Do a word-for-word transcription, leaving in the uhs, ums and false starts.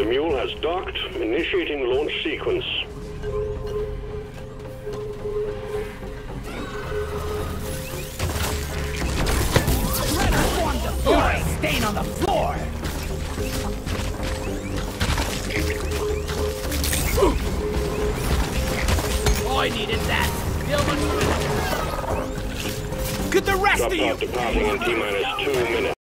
The mule has docked, initiating launch sequence. You're a stain on the floor! Oh, I needed that. Get the rest Drop of you! pod departing in T-minus two minutes.